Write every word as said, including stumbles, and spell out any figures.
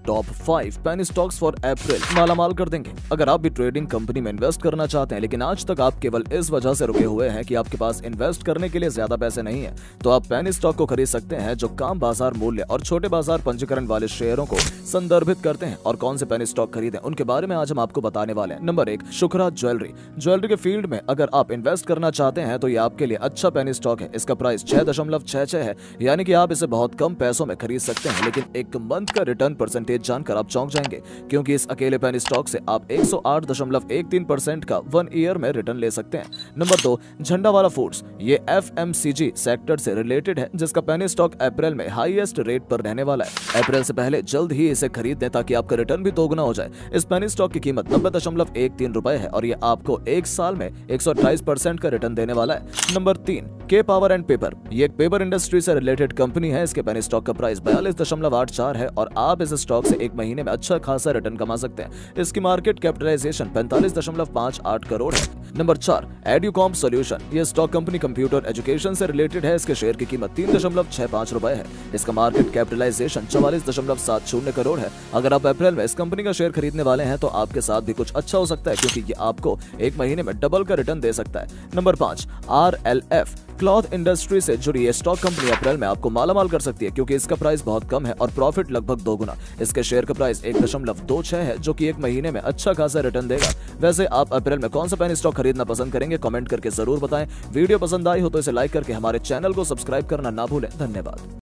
Top five penny stocks for अप्रैल मालामाल कर देंगे। अगर आप भी ट्रेडिंग कंपनी में इन्वेस्ट करना चाहते हैं लेकिन आज तक आप केवल इस वजह से रुके हुए हैं कि आपके पास इन्वेस्ट करने के लिए ज्यादा पैसे नहीं है, तो आप पेनी स्टॉक को खरीद सकते हैं जो कम बाजार मूल्य और छोटे बाजार पंजीकरण वाले शेयरों को संदर्भित करते हैं। और कौन से पेनी स्टॉक खरीदें उनके बारे में आज हम आपको बताने वाले हैं। नंबर एक, शुक्रा ज्वेलरी। ज्वेलरी के फील्ड में अगर आप इन्वेस्ट करना चाहते हैं तो ये आपके लिए अच्छा पेनी स्टॉक है। इसका प्राइस छह दशमलव छह छह है, यानी कि आप इसे बहुत कम पैसों में खरीद सकते हैं। लेकिन एक मंथ का रिटर्न परसेंटेज जानकर आप चौंक जाएंगे, क्योंकि इस अकेले पेनी स्टॉक से आप एक सौ आठ दशमलव एक तीन परसेंट का वन ईयर में रिटर्न ले सकते हैं। नंबर दो, झंडावाला फूड्स। ये F M C G sector से रिलेटेड है, जिसका पेनी स्टॉक अप्रैल में हाईएस्ट रेट पर रहने वाला है। अप्रैल से पहले जल्द ही इसे खरीद दें ताकि आपका रिटर्न भी दोगुना हो जाए। इस पेनी स्टॉक की कीमत नब्बे दशमलव एक तीन रुपए है और ये आपको एक साल में एक सौ अट्ठाईस परसेंट का रिटर्न देने वाला है। नंबर तीन, के पावर एंड पेपर। ये एक पेपर इंडस्ट्री से रिलेटेड कंपनी है। इसके पेनी स्टॉक का प्राइस बयालीस दशमलव आठ चार है और आप इस स्टॉक से एक महीने में अच्छा खासा रिटर्न कमा सकते हैं। इसकी मार्केट कैपिटलाइजेशन पैंतालीस दशमलव पाँच आठ करोड़ है। नंबर चार, एड्यूकॉम सॉल्यूशन। ये स्टॉक कंपनी कंप्यूटर एजुकेशन से रिलेटेड है। इसके शेयर की कीमत तीन दशमलव छह पाँच रुपए है। इसका मार्केट कैपिटलाइजेशन चौवालीस दशमलव सात शून्य करोड़ है। अगर आप अप्रैल में इस कंपनी का शेयर खरीदने वाले हैं तो आपके साथ भी कुछ अच्छा हो सकता है, क्योंकि ये आपको एक महीने में डबल का रिटर्न दे सकता है। नंबर पाँच, R L F. Cloth industry से जुड़ी ये स्टॉक कंपनी अप्रैल में आपको मालामाल कर सकती है, क्योंकि इसका प्राइस बहुत कम है और प्रॉफिट लगभग दोगुना। इसके शेयर का प्राइस एक दशमलव दो छह है, जो कि एक महीने में अच्छा खासा रिटर्न देगा। वैसे आप अप्रैल में कौन सा पेनी स्टॉक खरीदना पसंद करेंगे, कमेंट करके जरूर बताएं। वीडियो पसंद आई हो तो इसे लाइक करके हमारे चैनल को सब्सक्राइब करना ना भूलें। धन्यवाद।